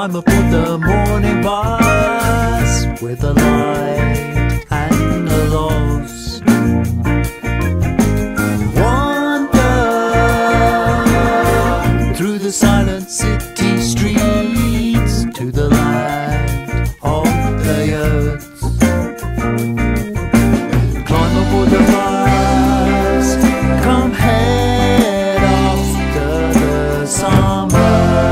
Climb aboard the morning bus with the light and the lost. Wander through the silent city streets to the land of the earth. Climb aboard the bus, come head after the summer.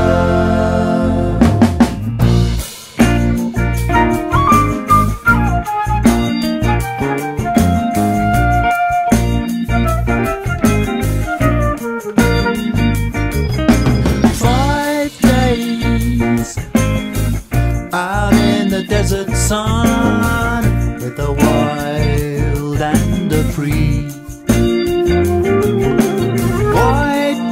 Out in the desert sun, with the wild and the free. White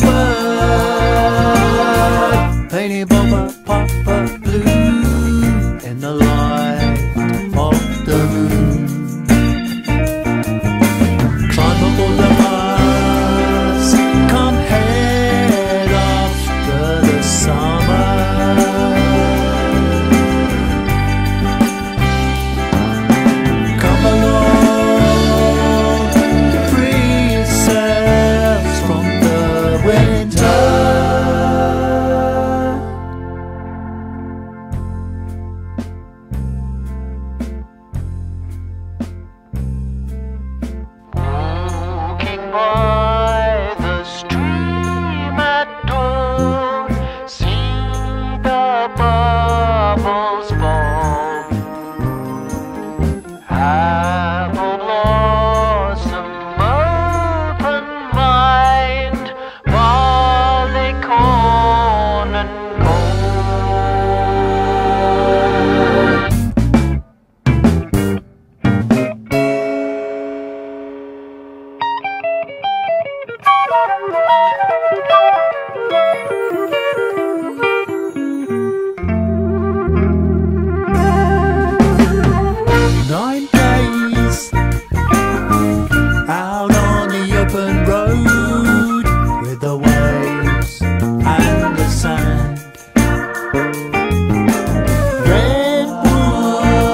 bird, painted Boba Papa blue in the light of the moon. Climb aboard the bus, come head after the summer. By the stream at dawn, see the bubbles fall. Apple blossom, open mind, barley corn and Out on the open road with the waves and the sand.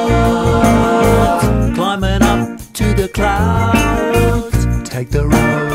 Redwood climbing up to the clouds. Take the road